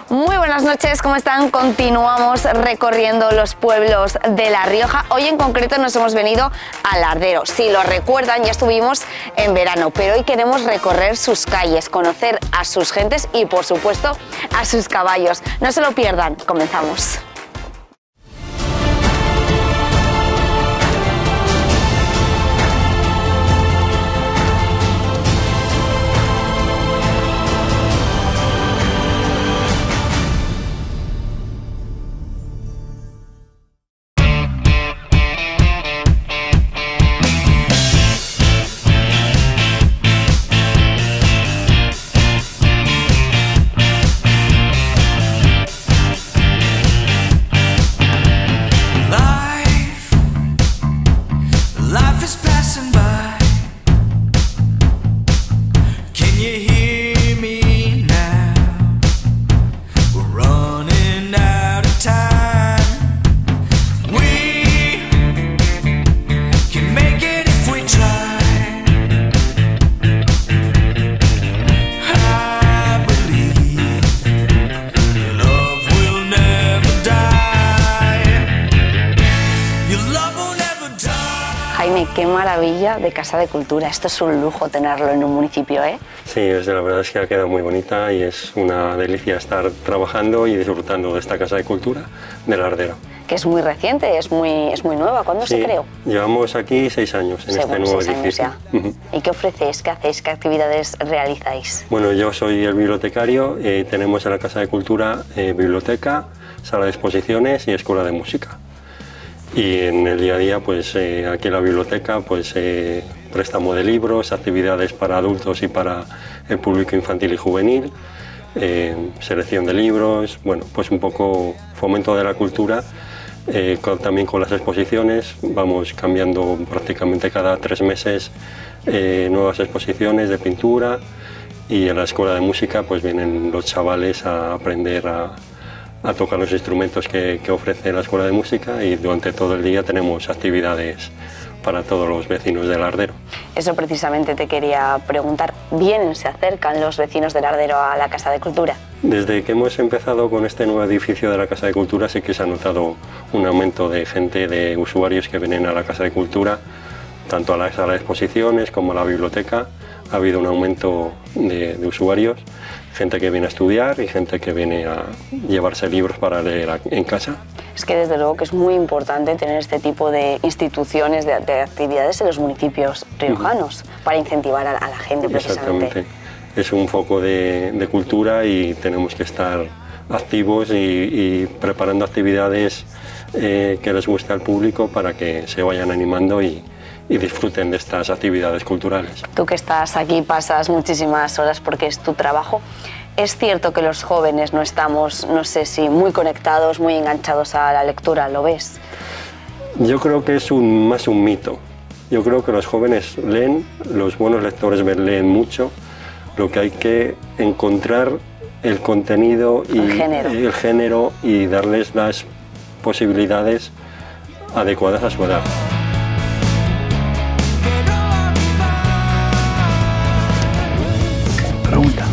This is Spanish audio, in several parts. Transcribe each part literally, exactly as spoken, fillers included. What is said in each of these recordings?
Muy buenas noches, ¿cómo están? Continuamos recorriendo los pueblos de La Rioja. Hoy en concreto nos hemos venido a Lardero. Si lo recuerdan, ya estuvimos en verano, pero hoy queremos recorrer sus calles, conocer a sus gentes y, por supuesto, a sus caballos. No se lo pierdan, comenzamos. Jaime, qué maravilla de Casa de Cultura. Esto es un lujo tenerlo en un municipio, ¿eh? Sí, es, la verdad es que ha quedado muy bonita y es una delicia estar trabajando y disfrutando de esta Casa de Cultura de Lardero. Que es muy reciente, es muy, es muy nueva. ¿Cuándo sí, se creó? Llevamos aquí seis años en sí, este bueno, nuevo edificio. Uh-huh. ¿Y qué ofrecéis? ¿Qué hacéis? ¿Qué actividades realizáis? Bueno, yo soy el bibliotecario. Eh, tenemos en la Casa de Cultura eh, biblioteca, sala de exposiciones y escuela de música. Y en el día a día, pues eh, aquí en la biblioteca, pues eh, préstamo de libros, actividades para adultos y para el público infantil y juvenil, eh, selección de libros, bueno, pues un poco fomento de la cultura, eh, con, también con las exposiciones, vamos cambiando prácticamente cada tres meses eh, nuevas exposiciones de pintura, y en la escuela de música pues vienen los chavales a aprender a a tocar los instrumentos que, que ofrece la Escuela de Música, y durante todo el día tenemos actividades para todos los vecinos de Lardero. Eso precisamente te quería preguntar. ¿Bien se acercan los vecinos de Lardero a la Casa de Cultura? Desde que hemos empezado con este nuevo edificio de la Casa de Cultura sí que se ha notado un aumento de gente, de usuarios que vienen a la Casa de Cultura, tanto a la sala de exposiciones como a la biblioteca. Ha habido un aumento de, de usuarios, gente que viene a estudiar y gente que viene a llevarse libros para leer en casa. Es que desde luego que es muy importante tener este tipo de instituciones, de, de actividades en los municipios riojanos, uh-huh, para incentivar a, a la gente precisamente. Exactamente. Es un foco de, de cultura y tenemos que estar activos y, y preparando actividades eh, que les guste al público para que se vayan animando y y disfruten de estas actividades culturales. Tú que estás aquí, pasas muchísimas horas porque es tu trabajo. Es cierto que los jóvenes no estamos, no sé si muy conectados, muy enganchados a la lectura, ¿lo ves? Yo creo que es un, más un mito. Yo creo que los jóvenes leen, los buenos lectores leen mucho. Lo que hay que encontrar el contenido y el género, el género y darles las posibilidades adecuadas a su edad. Pregunta.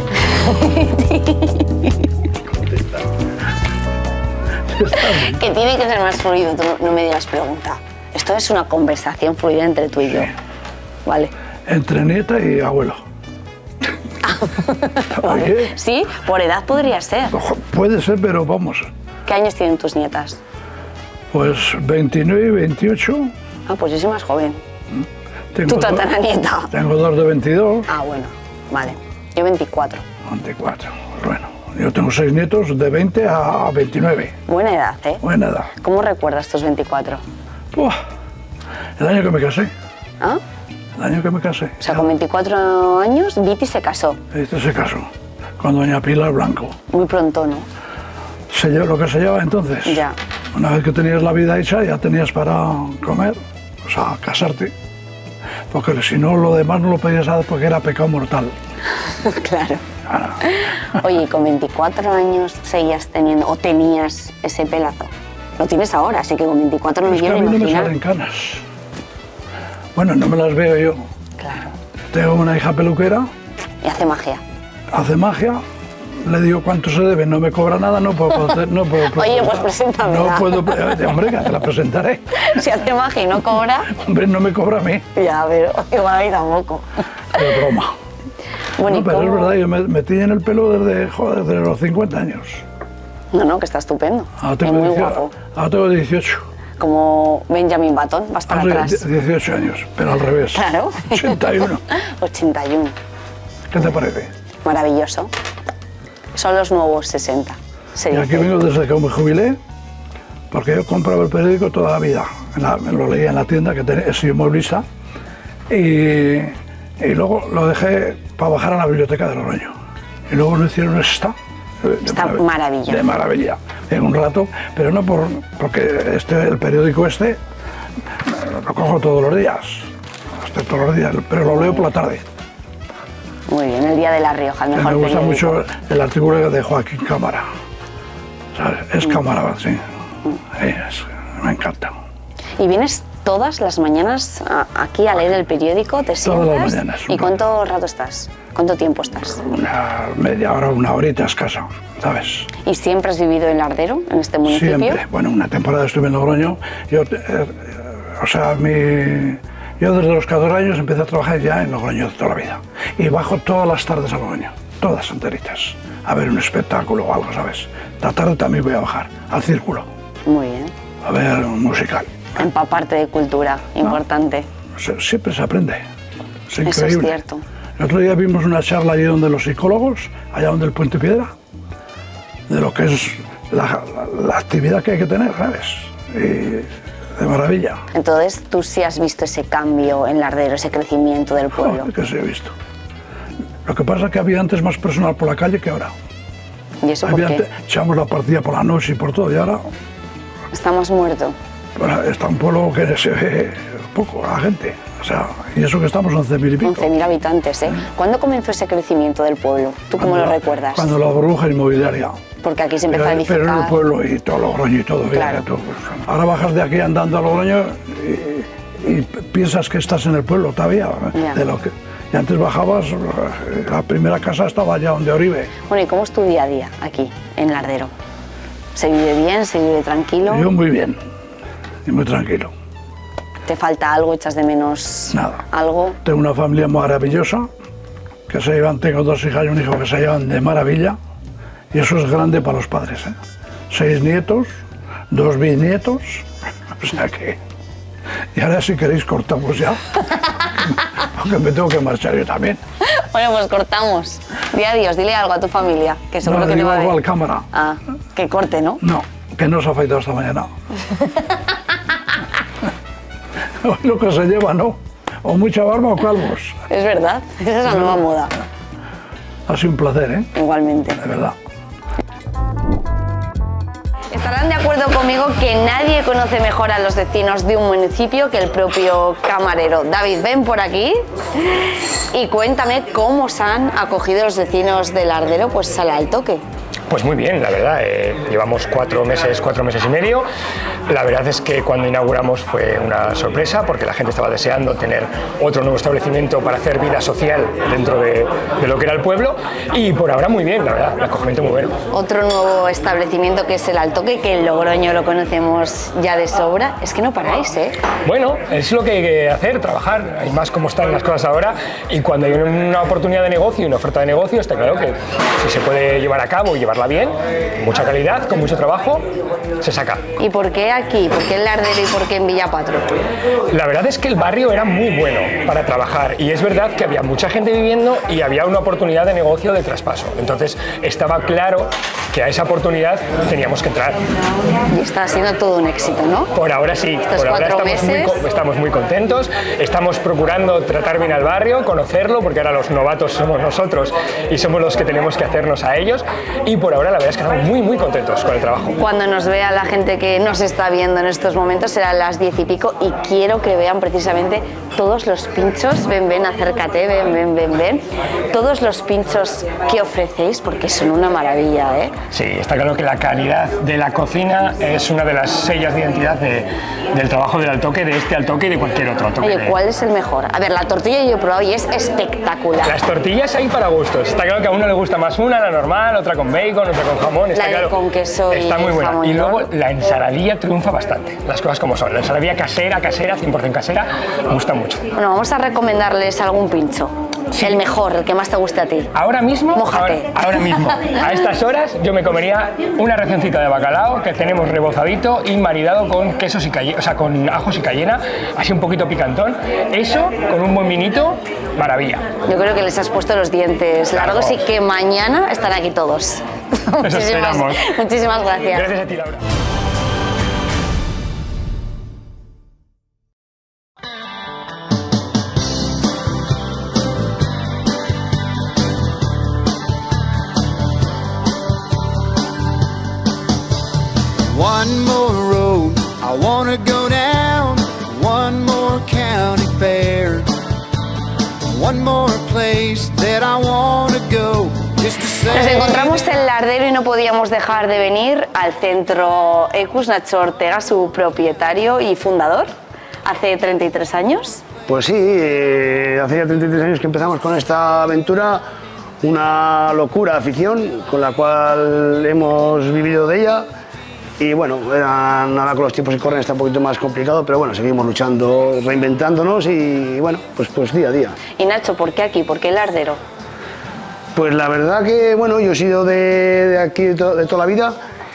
Que tiene que ser más fluido, tú no me digas pregunta. Esto es una conversación fluida entre tú y yo. Sí. Vale. Entre nieta y abuelo. Vale. Sí, por edad podría ser. Puede ser, pero vamos. ¿Qué años tienen tus nietas? Pues veintinueve, veintiocho. Ah, pues yo soy más joven. Tengo tu tataranieta. Tengo dos de veintidós. Ah, bueno, vale. Yo veinticuatro. veinticuatro, bueno. Yo tengo seis nietos de veinte a veintinueve. Buena edad, ¿eh? Buena edad. ¿Cómo recuerdas tus veinticuatro? Uf, el año que me casé. ¿Ah? El año que me casé. O sea, con veinticuatro años, Viti se casó. Viti se casó, con doña Pilar Blanco. Muy pronto, ¿no? Se lleva lo que se lleva entonces. Ya. Una vez que tenías la vida hecha, ya tenías para comer, o sea, casarte. Porque si no, lo demás no lo podías hacer porque era pecado mortal. Claro. Claro. Oye, con veinticuatro años seguías teniendo, o tenías ese pelazo. Lo tienes ahora, así que con veinticuatro no me quiero imaginar. Es que a mí no me salen canas. Bueno, no me las veo yo. Claro. Tengo una hija peluquera. Y hace magia. Hace magia, le digo cuánto se debe, no me cobra nada, no puedo... No puedo Oye, pues preséntame. No puedo... Hombre, que te la presentaré. Si hace magia y no cobra... Hombre, no me cobra a mí. Ya, pero igual a mí tampoco. De broma. Bueno, no, pero cómo... es verdad, yo me metí en el pelo desde, joder, desde los cincuenta años. No, no, que está estupendo. Ahora tengo, es muy dieciocho, guapo. Ahora tengo dieciocho. Como Benjamin Button, vas para ahora atrás. dieciocho años, pero al revés. Claro. ochenta y uno. ochenta y uno. ¿Qué te parece? Maravilloso. Son los nuevos sesenta. Y aquí vengo desde que me jubilé, porque yo compraba el periódico toda la vida. La, me lo leía en la tienda, que tenía, he sido movilista, y, y luego lo dejé para bajar a la biblioteca de Logroño. Y luego nos hicieron esta. Está de maravilla. De maravilla, en un rato, pero no por, porque este, el periódico este lo cojo todos los días, este, todos los días, pero lo leo por la tarde. Muy bien, el Día de La Rioja, el mejor Me gusta periódico. mucho el artículo de Joaquín Cámara, ¿sabes? Es mm. Cámara, sí, mm. es, me encanta. ¿Y vienes todas las mañanas a, aquí a leer el periódico? ¿Te sientas? Todas las mañanas. ¿Y cuánto rato estás? ¿Cuánto tiempo estás? Una media hora, una horita escasa, ¿sabes? ¿Y siempre has vivido en Lardero, en este municipio? Siempre. Bueno, una temporada estuve en Logroño. Yo, eh, o sea, mi, yo desde los catorce años empecé a trabajar ya en Logroño de toda la vida. Y bajo todas las tardes a Logroño, todas enteritas, a ver un espectáculo o algo, ¿sabes? La tarde también voy a bajar al Círculo. Muy bien. A ver un musical. Empaparte de cultura, importante. No, se, siempre se aprende. Es increíble. Eso es cierto. El otro día vimos una charla allí donde los psicólogos, allá donde el Puente Piedra, de lo que es la, la, la actividad que hay que tener, ¿sabes? Y de maravilla. Entonces, tú sí has visto ese cambio en Lardero, ese crecimiento del pueblo. Joder, que sí he visto. Lo que pasa es que había antes más personal por la calle que ahora. ¿Y eso había por qué? Antes, echábamos la partida por la noche y por todo, y ahora... Estamos muertos. Bueno, está un pueblo que se ve poco a la gente. O sea, y eso que estamos once mil y pico. once mil habitantes, ¿eh? ¿Cuándo comenzó ese crecimiento del pueblo? ¿Tú cómo lo recuerdas? Cuando la burbuja inmobiliaria. Porque aquí se empezó pero, a edificar. Pero en el pueblo y todo Logroño y todo. Claro. Tú, pues, ahora bajas de aquí andando a Logroño y, y piensas que estás en el pueblo todavía. Ya. De lo que, y antes bajabas, la primera casa estaba allá donde Oribe. Bueno, ¿y cómo es tu día a día aquí, en Lardero? ¿Se vive bien? ¿Se vive tranquilo? Yo muy bien, y muy tranquilo. ¿Te falta algo? ¿Echas de menos Nada. algo? Tengo una familia maravillosa, que se llevan, tengo dos hijas y un hijo que se llevan de maravilla, y eso es grande para los padres, ¿eh? Seis nietos, dos bisnietos, o sea que... Y ahora si queréis cortamos ya, porque me tengo que marchar yo también. Bueno, pues cortamos. Di adiós, dile algo a tu familia, que seguro no, que te va a ver. algo al cámara. Ah, que corte, ¿no? No, que no se ha afeitado esta mañana. Lo que se lleva, ¿no? O mucha barba o calvos. Es verdad, esa es la nueva moda. Ha sido un placer, ¿eh? Igualmente. De verdad. Estarán de acuerdo conmigo que nadie conoce mejor a los vecinos de un municipio que el propio camarero. David, ven por aquí y cuéntame cómo se han acogido los vecinos de Lardero pues al Al Toque. Pues muy bien, la verdad, eh, llevamos cuatro meses, cuatro meses y medio. La verdad es que cuando inauguramos fue una sorpresa porque la gente estaba deseando tener otro nuevo establecimiento para hacer vida social dentro de, de lo que era el pueblo y por ahora muy bien, la verdad, el acogimiento muy bueno. Otro nuevo establecimiento que es el Al Toque, que en Logroño lo conocemos ya de sobra. Es que no paráis, ¿eh? Bueno, es lo que hay que hacer, trabajar, hay más cómo están las cosas ahora y cuando hay una oportunidad de negocio y una oferta de negocio está claro que si se puede llevar a cabo y llevarla bien, con mucha calidad, con mucho trabajo, se saca. ¿Y por qué aquí? ¿Por qué en Lardero y por qué en Villapatro? La verdad es que el barrio era muy bueno para trabajar y es verdad que había mucha gente viviendo y había una oportunidad de negocio de traspaso. Entonces estaba claro que a esa oportunidad teníamos que entrar. Y está siendo todo un éxito, ¿no? Por ahora sí, Estos por ahora cuatro estamos muy, meses. estamos muy contentos, estamos procurando tratar bien al barrio, conocerlo, porque ahora los novatos somos nosotros y somos los que tenemos que hacernos a ellos y por por ahora la verdad es que estamos muy muy contentos con el trabajo. Cuando nos vea la gente que nos está viendo en estos momentos serán las diez y pico y quiero que vean precisamente todos los pinchos. Ven, ven, acércate, ven, ven, ven, ven. Todos los pinchos que ofrecéis porque son una maravilla, ¿eh? Sí, está claro que la calidad de la cocina es una de las sellas de identidad de, del trabajo del Altoque, de este Altoque y de cualquier otro Altoque. Oye, ¿cuál es el mejor? A ver, la tortilla yo he probado y es espectacular. Las tortillas hay para gustos. Está claro que a uno le gusta más una, la normal, otra con bacon, otra con jamón. Está la de claro, con queso está y muy buena. jamón, y luego ¿no? la ensaladilla triunfa bastante. Las cosas como son. La ensaladilla casera, casera, cien por cien casera, me gusta mucho. Bueno, vamos a recomendarles algún pincho. Sí. El mejor, el que más te guste a ti. Ahora mismo, Mójate. Ahora, ahora mismo, a estas horas yo me comería una racioncita de bacalao que tenemos rebozadito y maridado con quesos y cayena, o sea, con ajos y cayena, así un poquito picantón. Eso con un buen vinito, maravilla. Yo creo que les has puesto los dientes largos y que mañana están aquí todos. muchísimas, muchísimas gracias. Gracias a ti, Laura. One more road I wanna go down, one more county fair, one more place that I wanna go. Nos encontramos en Lardero y no podíamos dejar de venir al centro Ecus. Nacho Ortega, su propietario y fundador, hace treinta y tres años. Pues sí, eh, hace ya treinta y tres años que empezamos con esta aventura, una locura afición con la cual hemos vivido de ella. Y bueno, ahora con los tiempos que corren está un poquito más complicado, pero bueno, seguimos luchando, reinventándonos y bueno, pues, pues día a día. Y Nacho, ¿por qué aquí? ¿Por qué Lardero? Pues la verdad que, bueno, yo he sido de, de aquí de, to, de toda la vida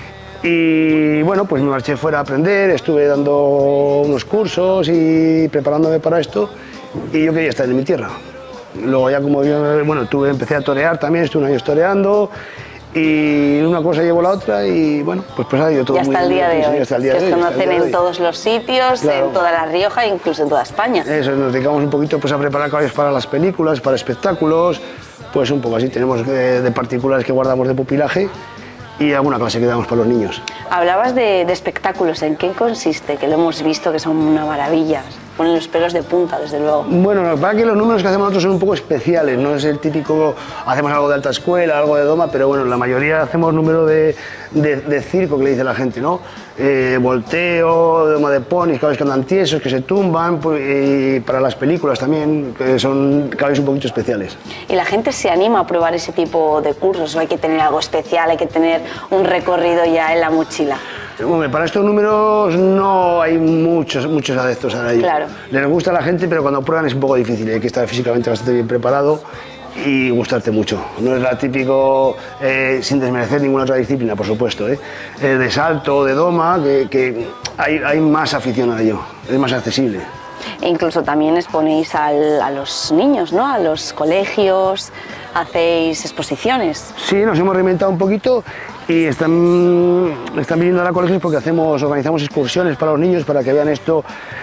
y bueno, pues me marché fuera a aprender, estuve dando unos cursos y preparándome para esto y yo quería estar en mi tierra. Luego ya como yo, bueno, tuve, empecé a torear también, estuve un año toreando. Y una cosa llevó la otra y bueno, pues pues ha ido todo y hasta muy el día bien. de hoy, hasta el día que de os hoy, conocen en todos los sitios, claro. En toda La Rioja, incluso en toda España. Eso, nos dedicamos un poquito pues a preparar caballos para las películas, para espectáculos, pues un poco así, tenemos de, de particulares que guardamos de pupilaje y alguna clase que damos para los niños. Hablabas de, de espectáculos, ¿en qué consiste? Que lo hemos visto, que son una maravilla. Ponen los pelos de punta, desde luego. Bueno, la verdad que los números que hacemos nosotros son un poco especiales, no es el típico, hacemos algo de alta escuela, algo de doma, pero bueno, la mayoría hacemos número de, de, de circo, que le dice la gente, ¿no? Eh, volteo, doma de ponis, caballos que andan tiesos, que se tumban, pues, y para las películas también, que son caballos un poquito especiales. ¿Y la gente se anima a probar ese tipo de cursos o hay que tener algo especial, hay que tener un recorrido ya en la mochila? Hombre, para estos números no hay muchos, muchos adeptos a ello. Claro. Les gusta a la gente, pero cuando prueban es un poco difícil, hay que estar físicamente bastante bien preparado y gustarte mucho. No es la típico, eh, sin desmerecer ninguna otra disciplina, por supuesto, ¿eh? Eh, de salto, de doma, que, que hay, hay más afición a ello, es más accesible. E incluso también exponéis al, a los niños, ¿no? A los colegios, hacéis exposiciones. Sí, nos hemos reinventado un poquito y están, están viniendo a los colegios porque hacemos, organizamos excursiones para los niños para que vean esto,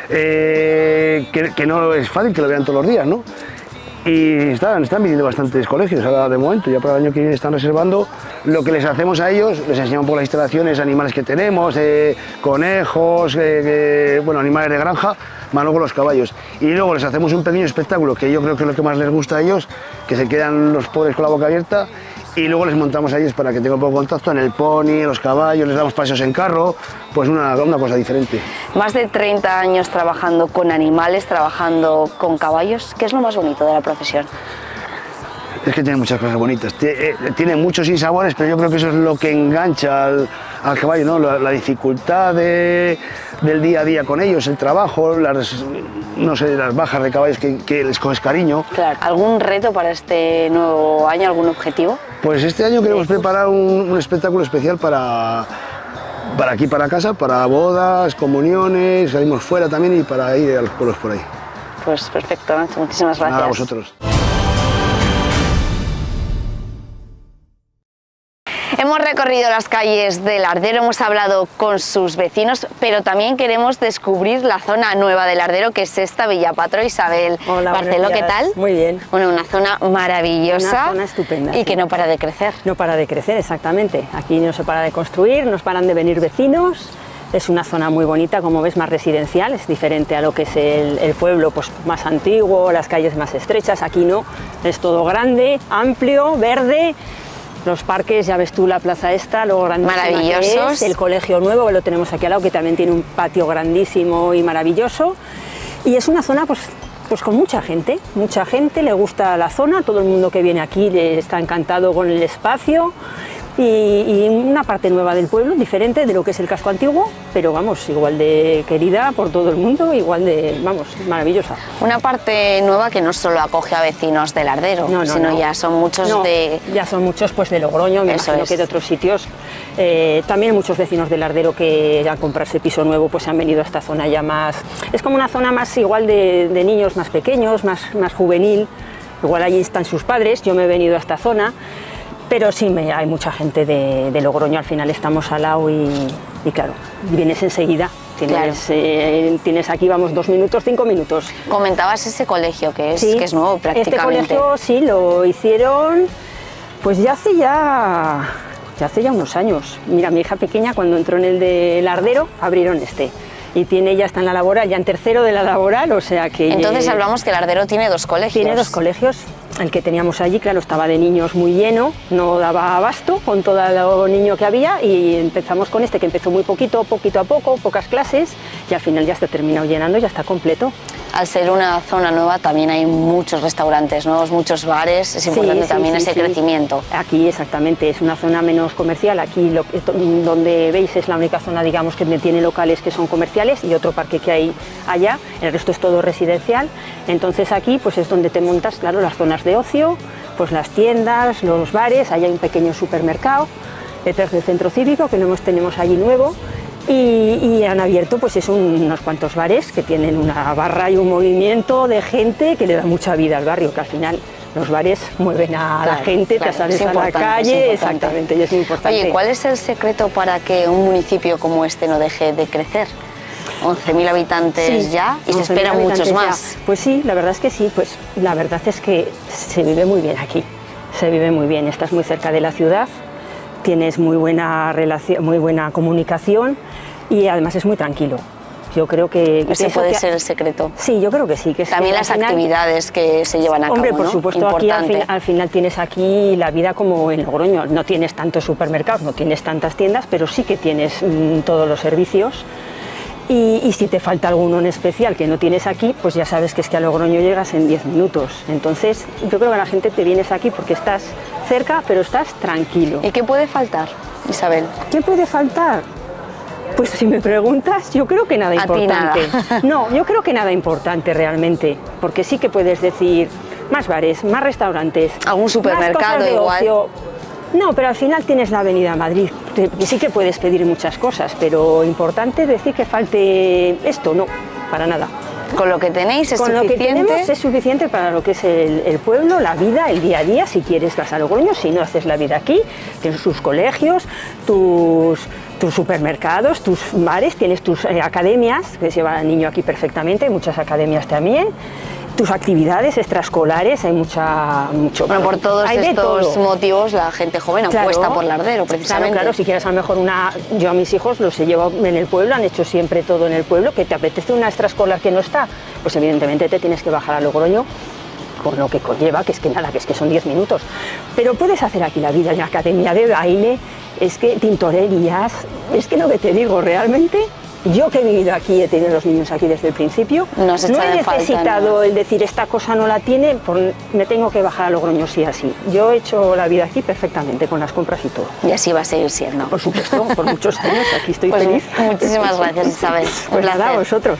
eh, que, que no es fácil que lo vean todos los días, ¿no? Y están, están viniendo bastantes colegios ahora de momento, ya para el año que viene están reservando. Lo que les hacemos a ellos, les enseñamos por las instalaciones, animales que tenemos, eh, conejos, eh, eh, bueno, animales de granja, más luego los caballos. Y luego les hacemos un pequeño espectáculo que yo creo que es lo que más les gusta a ellos, que se quedan los pobres con la boca abierta. Y luego les montamos a ellos para que tengan un poco de contacto en el pony, los caballos, les damos paseos en carro, pues una, una cosa diferente. Más de treinta años trabajando con animales, trabajando con caballos. ¿Qué es lo más bonito de la profesión? Es que tiene muchas cosas bonitas, tiene muchos sinsabores, pero yo creo que eso es lo que engancha al, al caballo, ¿no? La, la dificultad de, del día a día con ellos, el trabajo, las, no sé, las bajas de caballos que, que les coges cariño. Claro. ¿Algún reto para este nuevo año, algún objetivo? Pues este año queremos preparar un, un espectáculo especial para, para aquí, para casa, para bodas, comuniones, salimos fuera también y para ir a los pueblos por ahí. Pues perfecto, Nacho, muchísimas gracias. Nada, a vosotros. Hemos recorrido las calles del Lardero, hemos hablado con sus vecinos, pero también queremos descubrir la zona nueva del Lardero, que es esta Villa Patro. Isabel Hola, Barceló, ¿qué tal? Muy bien. Bueno, una zona maravillosa. Una zona estupenda. Y sí. que no para de crecer. No para de crecer, exactamente. Aquí no se para de construir, nos paran de venir vecinos. Es una zona muy bonita, como ves, más residencial, es diferente a lo que es el, el pueblo pues, más antiguo, las calles más estrechas. Aquí no, es todo grande, amplio, verde. Los parques, ya ves tú la plaza esta, lo grandísima maravillosos. Que es, el colegio nuevo, que lo tenemos aquí al lado, que también tiene un patio grandísimo y maravilloso. Y es una zona pues, pues con mucha gente, mucha gente, le gusta la zona, todo el mundo que viene aquí le está encantado con el espacio. Y, y una parte nueva del pueblo, diferente de lo que es el casco antiguo, pero vamos, igual de querida por todo el mundo, igual de, vamos, maravillosa. Una parte nueva que no solo acoge a vecinos del Lardero, no, no, sino no. ya son muchos no, de... ya son muchos pues de Logroño, me Eso imagino es. que de otros sitios. Eh, también muchos vecinos del Lardero que al comprarse piso nuevo pues han venido a esta zona ya más... Es como una zona más igual de, de niños más pequeños, más, más juvenil. Igual allí están sus padres, yo me he venido a esta zona. Pero sí, me, hay mucha gente de, de Logroño, al final estamos al lado y, y claro, vienes enseguida. Tienes, Claro. eh, tienes aquí, vamos, dos minutos, cinco minutos. Comentabas ese colegio que es, Sí, que es nuevo prácticamente. Este colegio sí, lo hicieron pues ya hace ya, ya hace ya unos años. Mira, mi hija pequeña cuando entró en el de Lardero abrieron este. Y tiene, ya está en la laboral, ya en tercero de la laboral, o sea que... Entonces eh, hablamos que el Lardero tiene dos colegios. Tiene dos colegios. El que teníamos allí, claro, estaba de niños muy lleno, no daba abasto con todo lo niño que había y empezamos con este que empezó muy poquito, poquito a poco, pocas clases y al final ya está terminado llenando, ya está completo. Al ser una zona nueva también hay muchos restaurantes nuevos, muchos bares, es importante Sí, sí, también sí, ese sí. crecimiento. Aquí exactamente, es una zona menos comercial, aquí lo, donde veis es la única zona, digamos, que tiene locales que son comerciales y otro parque que hay allá, el resto es todo residencial, entonces aquí pues es donde te montas, claro, las zonas de ocio, pues las tiendas, los bares, ahí hay un pequeño supermercado detrás del centro cívico que lo hemos, tenemos allí nuevo. Y, y han abierto pues es un, unos cuantos bares que tienen una barra y un movimiento de gente que le da mucha vida al barrio, que al final los bares mueven a Claro, la gente, claro, te sales es a la importante, calle, es importante. exactamente, y es muy importante. Oye, ¿cuál es el secreto para que un municipio como este no deje de crecer? once mil habitantes Sí, ya y se once mil esperan muchos habitantes más. ya. Pues sí, la verdad es que sí, pues la verdad es que se vive muy bien aquí, se vive muy bien, estás muy cerca de la ciudad, tienes muy buena relación, muy buena comunicación y además es muy tranquilo. Yo creo que... Ese eso puede que- ser el secreto. Sí, yo creo que sí. Que es También que las al final- actividades que se llevan a Hombre, cabo, por ¿no? supuesto, aquí al, Importante. fin- al final tienes aquí la vida como en Logroño. No tienes tantos supermercados, no tienes tantas tiendas, pero sí que tienes mm, todos los servicios. Y, y si te falta alguno en especial que no tienes aquí, pues ya sabes que es que a Logroño llegas en diez minutos. Entonces, yo creo que la gente te vienes aquí porque estás cerca, pero estás tranquilo. ¿Y qué puede faltar, Isabel? ¿Qué puede faltar? Pues si me preguntas, yo creo que nada A ti importante. nada. No, yo creo que nada importante realmente, porque sí que puedes decir más bares, más restaurantes, Algún supermercado más cosas de igual. ocio. No, pero al final tienes la Avenida Madrid, te- que sí que puedes pedir muchas cosas, pero importante decir que falte esto, no, para nada. Con lo que tenéis es Con lo que suficiente. tenemos es suficiente para lo que es el, el pueblo, la vida, el día a día. Si quieres vas a Logroño, si no haces la vida aquí, tienes tus colegios, tus, tus supermercados, tus bares, tienes tus eh, academias, que se lleva al niño aquí perfectamente, hay muchas academias también, tus actividades extraescolares, hay mucha, mucho. Bueno, por todos hay de estos todo. motivos la gente joven Claro. apuesta por Lardero, precisamente. Claro, claro, si quieres a lo mejor una... Yo a mis hijos los he llevado en el pueblo, han hecho siempre todo en el pueblo, que te apetece una extraescolar que no está, pues evidentemente te tienes que bajar a Logroño, con lo que conlleva, que es que nada, que es que son diez minutos. Pero puedes hacer aquí la vida en la academia de baile, es que tintorerías, es que lo que te digo, realmente... Yo que he vivido aquí, he tenido los niños aquí desde el principio, No se echa he de falta necesitado nada. el decir esta cosa no la tiene, por- me tengo que bajar a Logroño sí así. Yo he hecho la vida aquí perfectamente, con las compras y todo. Y así va a seguir siendo. Por supuesto, por muchos años, aquí estoy Pues feliz. muchísimas gracias, Isabel. Un Pues nada, a placer. vosotros.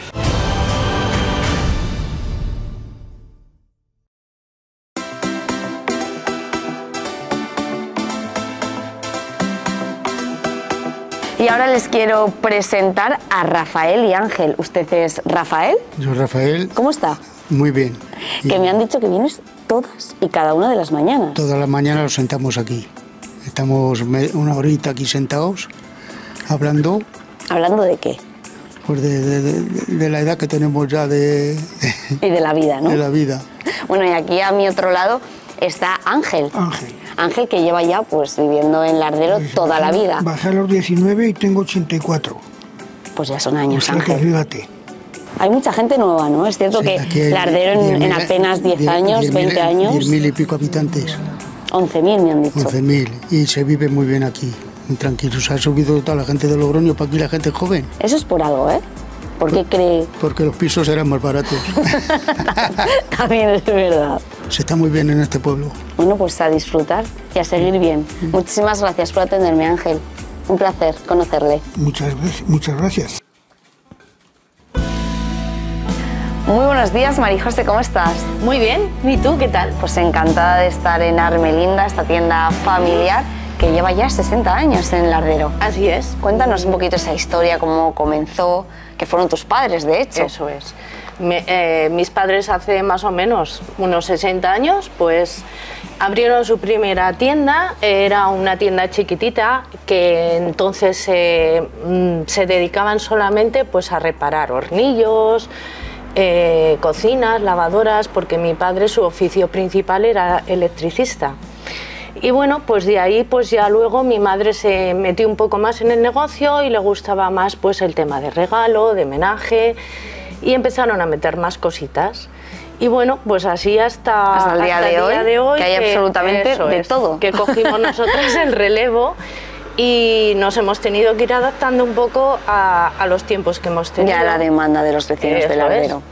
Y ahora les quiero presentar a Rafael y Ángel. ¿Usted es Rafael? Yo, Rafael, ¿Cómo está? muy bien. Y Que me han dicho que vienes todas y cada una de las mañanas. toda la mañana nos sentamos aquí. Estamos una horita aquí sentados, hablando. ¿Hablando de qué? Pues de, de, de, de la edad que tenemos ya de... Y de la vida, ¿no? De la vida. Bueno, y aquí a mi otro lado está Ángel. Ángel. Ángel que lleva ya pues viviendo en Lardero pues toda bajé, la vida. Bajé a los diecinueve y tengo ochenta y cuatro. Pues ya son años, o sea, Ángel. Que fíjate. Hay mucha gente nueva, ¿no? Es cierto sí, que Lardero en, en apenas diez años, veinte años... diez mil y pico habitantes. once mil me han dicho. once mil. Y se vive muy bien aquí, muy tranquilo. Se ha subido toda la gente de Logroño para aquí, la gente joven. Eso es por algo, ¿eh? ¿Por qué cree? Porque los pisos eran más baratos. También es verdad. Se está muy bien en este pueblo. Bueno, pues a disfrutar y a seguir bien. Mm. Muchísimas gracias por atenderme, Ángel. Un placer conocerle. Muchas, muchas gracias. Muy buenos días, María José, ¿cómo estás? Muy bien, ¿y tú qué tal? Pues encantada de estar en Armelinda, esta tienda familiar que lleva ya sesenta años en Lardero. Así es. Cuéntanos un poquito esa historia, cómo comenzó, que fueron tus padres, de hecho. Eso es. Me, eh, mis padres hace más o menos unos sesenta años, pues abrieron su primera tienda. Era una tienda chiquitita que entonces eh, se dedicaban solamente pues a reparar hornillos, Eh, cocinas, lavadoras, porque mi padre su oficio principal era electricista. Y bueno, pues de ahí pues ya luego mi madre se metió un poco más en el negocio y le gustaba más pues el tema de regalo, de homenaje, y empezaron a meter más cositas. Y bueno, pues así hasta, hasta el día, hasta de, el hoy, día de hoy, que hay que, absolutamente de es, todo. Que cogimos nosotras el relevo. Y nos hemos tenido que ir adaptando un poco a, a los tiempos que hemos tenido. Ya a la demanda de los vecinos de Lardero.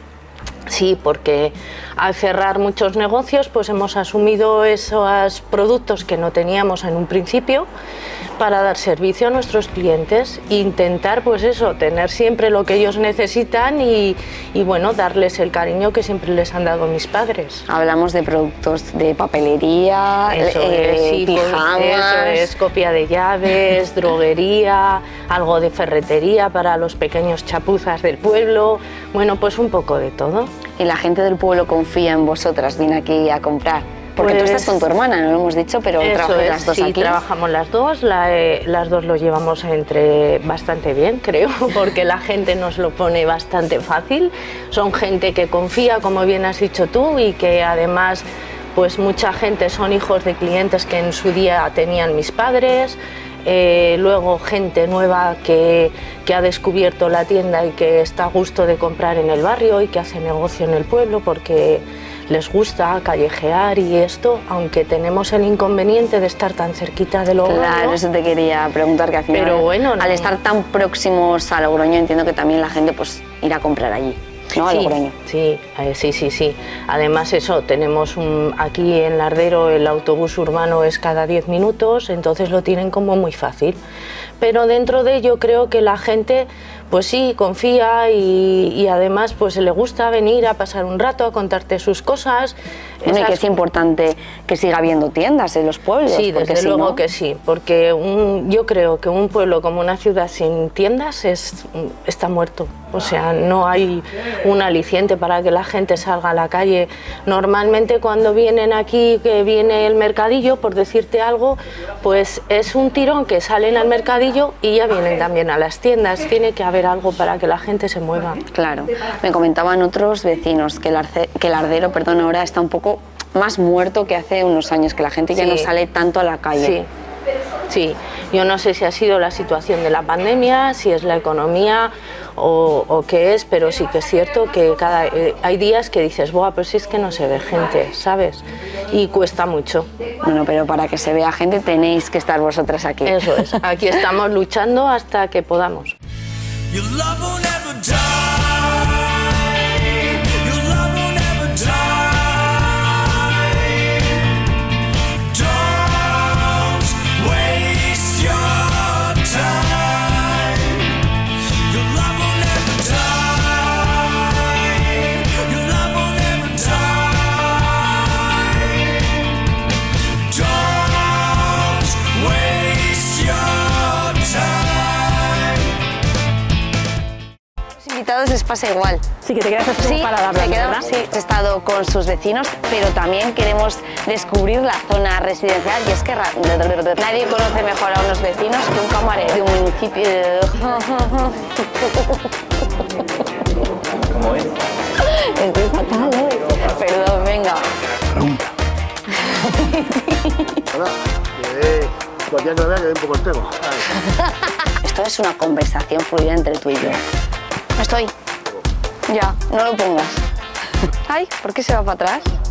Sí, porque al cerrar muchos negocios, pues hemos asumido esos productos que no teníamos en un principio para dar servicio a nuestros clientes e intentar, pues eso, tener siempre lo que ellos necesitan y, y bueno, darles el cariño que siempre les han dado mis padres. Hablamos de productos de papelería, eso eh, es, sí, pijamas... Eso es, copia de llaves, droguería, algo de ferretería para los pequeños chapuzas del pueblo, bueno, pues un poco de todo. Y la gente del pueblo confía en vosotras, viene aquí a comprar. Porque pues, tú estás con tu hermana, no lo hemos dicho, pero trabajan las dos sí, aquí. Sí, trabajamos las dos, la, eh, las dos lo llevamos entre bastante bien, creo, porque la gente nos lo pone bastante fácil. Son gente que confía, como bien has dicho tú, y que además, pues mucha gente son hijos de clientes que en su día tenían mis padres. Eh, luego gente nueva que, que ha descubierto la tienda y que está a gusto de comprar en el barrio y que hace negocio en el pueblo porque les gusta callejear y esto, aunque tenemos el inconveniente de estar tan cerquita de Logroño. Claro, eso te quería preguntar, que al final, pero bueno, no. al estar tan próximos a Logroño, entiendo que también la gente pues irá a comprar allí. ¿No? Sí, Logroño. Sí, eh, sí, sí, sí. Además eso, tenemos un, aquí en Lardero el autobús urbano es cada diez minutos, entonces lo tienen como muy fácil. Pero dentro de ello creo que la gente pues sí, confía y, y además pues le gusta venir a pasar un rato, a contarte sus cosas. Bueno, y que es importante que siga habiendo tiendas en los pueblos. Sí, desde si luego no... que sí, porque un, yo creo que un pueblo como una ciudad sin tiendas es, está muerto. O sea, no hay un aliciente para que la gente salga a la calle. Normalmente cuando vienen aquí, que viene el mercadillo, por decirte algo, pues es un tirón que salen al mercadillo y ya vienen también a las tiendas. Tiene que haber algo para que la gente se mueva. Claro. Me comentaban otros vecinos que el, arce, que el Lardero, perdón, ahora está un poco más muerto que hace unos años, que la gente ya sí. no sale tanto a la calle. Sí. Sí, yo no sé si ha sido la situación de la pandemia, si es la economía o, o qué es, pero sí que es cierto que cada, eh, hay días que dices, buah, pero si es que no se ve gente, ¿sabes? Y cuesta mucho. Bueno, pero para que se vea gente tenéis que estar vosotras aquí. Eso es, aquí estamos luchando hasta que podamos. invitados les pasa igual. Sí, que te quedas así Sí, para hablar, se queda- ¿verdad? sí, he estado con sus vecinos, pero también queremos descubrir la zona residencial y es que ra- nadie conoce mejor a unos vecinos que un camarero de un municipio de... ¿Cómo es? Estoy fatal hoy. Perdón, venga. Pregunta. Cualquiera que lo vea que dé un poco el pego. Esto es una conversación fluida entre tú y yo. Estoy. Ya, no lo pongas. Ay, ¿por qué se va para atrás?